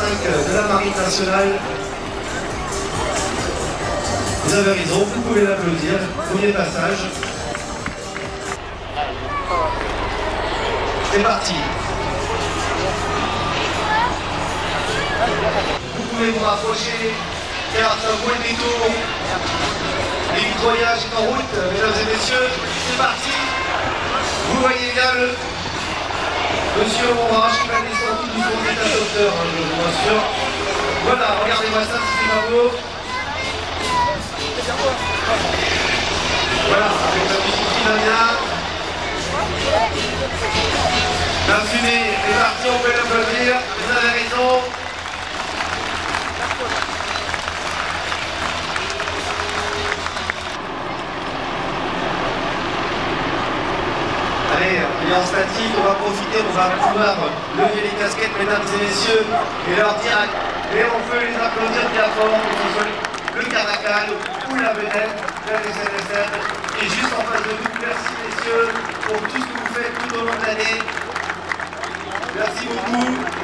de la Marine nationale. Vous avez raison, vous pouvez l'applaudir. Premier passage. C'est parti. Vous pouvez vous rapprocher, faire un bon demi-tour. Le nettoyage est en route, mesdames et messieurs. C'est parti. Vous voyez bien le monsieur Orange qui va descendre du fond des sauveteurs, je vous rassure. Voilà, regardez-moi ça, si c'est pas beau. Voilà, avec la musique qui va bien. La fumée est partie, on peut l'applaudir. Vous avez raison. Allez, il est en statique, on va profiter, on va pouvoir lever les casquettes, mesdames et messieurs, et leur dire, et on peut les applaudir bien fort, que ce soit le Caracal ou la vedette, la SNSM, et juste en face de nous. Merci messieurs pour tout ce que vous faites tout au long de l'année. Merci beaucoup.